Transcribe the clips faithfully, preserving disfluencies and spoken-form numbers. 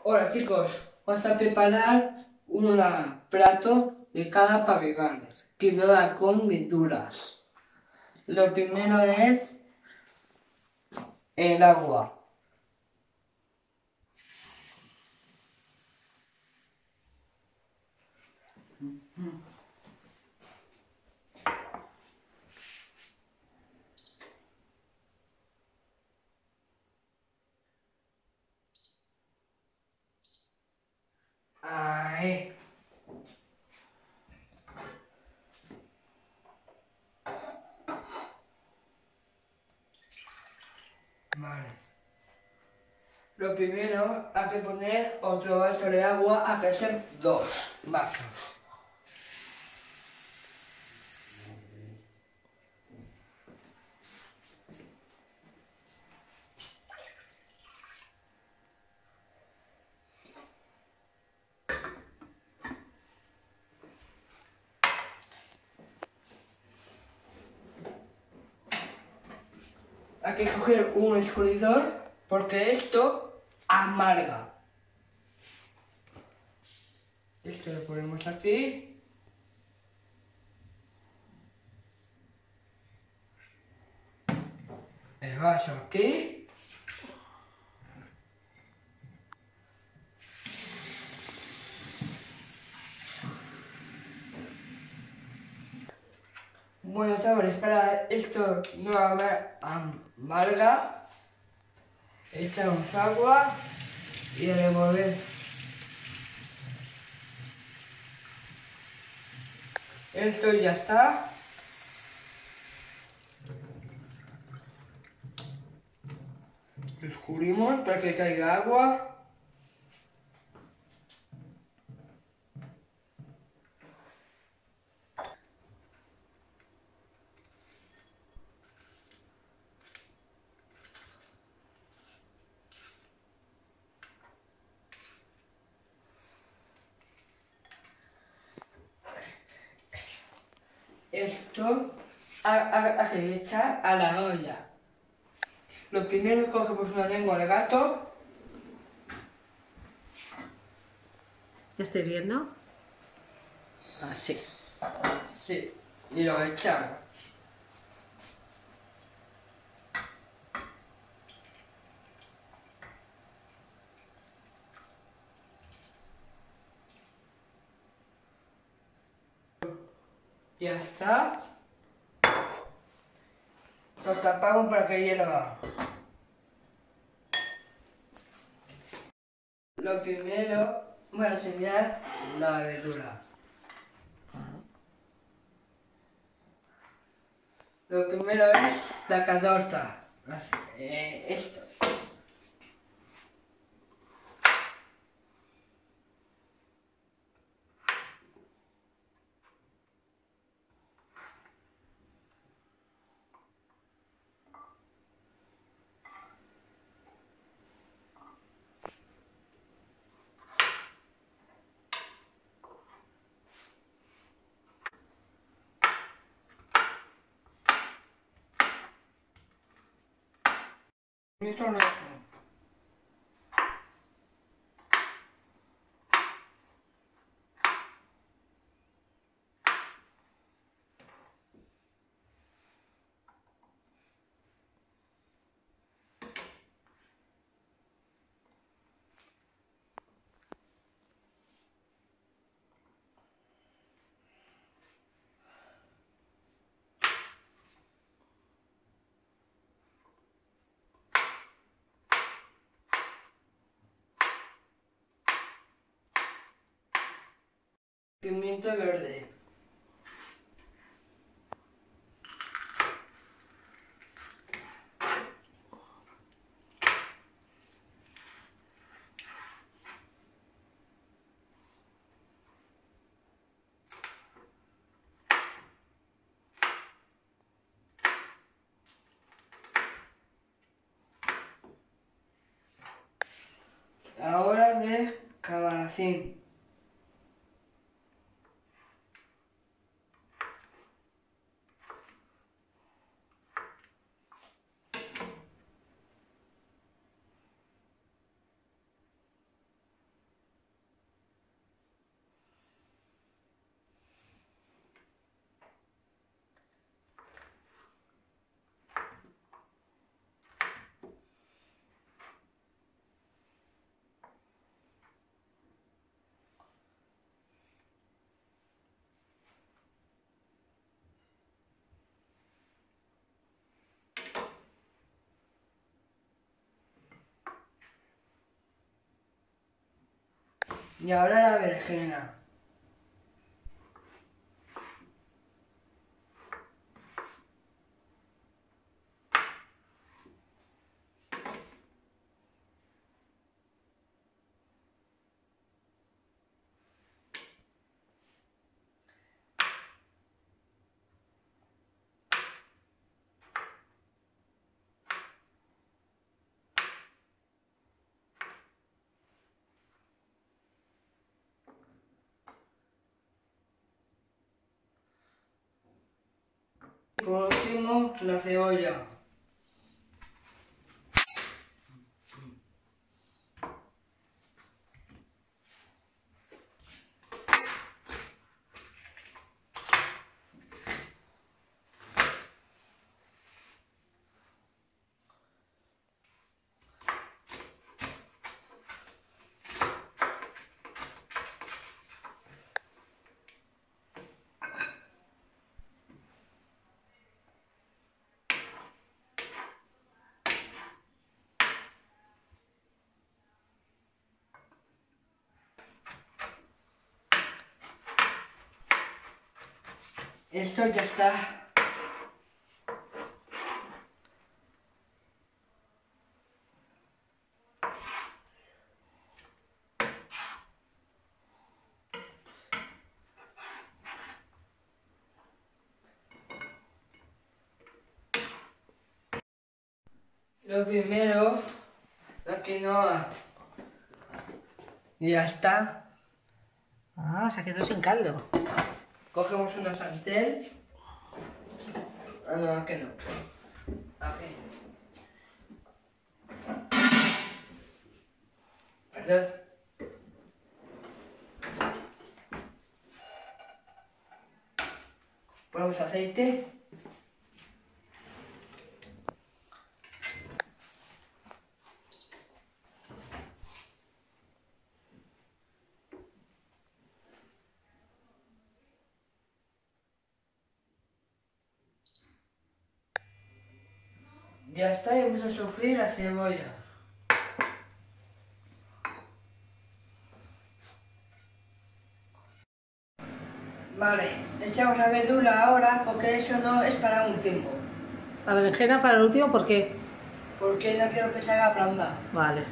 Hola chicos, vamos a preparar un plato de cada pavivar que no va con verduras. Lo primero es el agua. Ahí. Vale. Lo primero hay que poner otro vaso de agua, hay que ser dos vasos. Hay que coger un escurridor porque esto amarga. Esto lo ponemos aquí. El vaso aquí. Bueno chavales, para esto no amarga, echamos agua y a remover. Esto ya está. Lo escurrimos para que caiga agua. Esto hay que echar a la olla. Lo primero cogemos una lengua de gato. ¿Ya estoy viendo? Así. Sí, y lo echamos. Ya está. Lo tapamos para que hierva. Lo primero voy a enseñar la verdura. Lo primero es la carota. Eh, esto. Esto no. Pimiento verde. Ahora de camaracín. Y ahora la berenjena. Por último, la cebolla. Esto ya está. Lo primero, la quinoa. Ya está. Ah, se ha quedado sin caldo. Cogemos una sartén. Ah, no, aquí no. Aquí. Perdón. Ponemos aceite. Ya está, y vamos a sofreír la cebolla. Vale, echamos la verdura ahora porque eso no es para un tiempo. La berenjena para el último, ¿por qué? Porque no quiero que se haga blanda. Vale.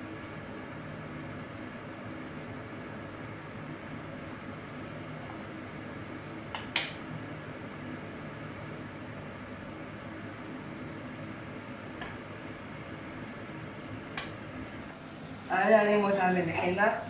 Ahora haremos la berenjena.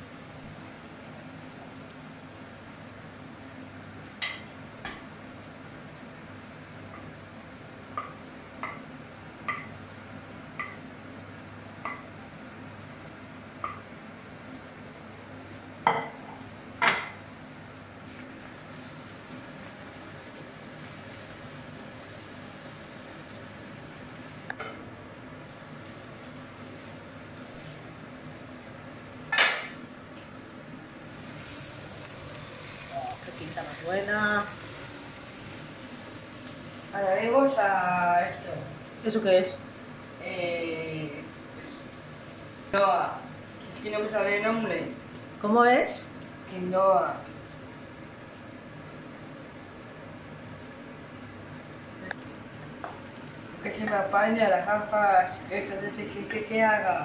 Qué pinta más buena. Ahora haremos a esto. ¿Eso qué es? Eh... Quinoa. Es que no me sale el nombre. ¿Cómo es? Quinoa. Que se me apaña las gafas. Entonces, ¿qué, qué, qué haga?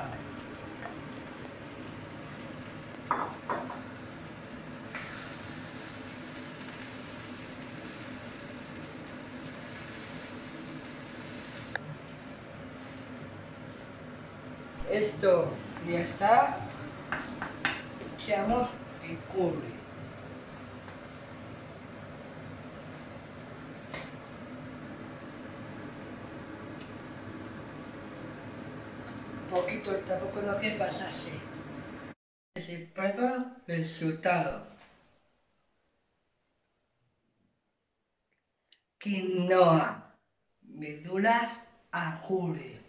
Esto ya está. Echamos el curry. Poquito, tampoco no quiere pasarse. Se pasa el resultado. Quinoa, verduras a curry.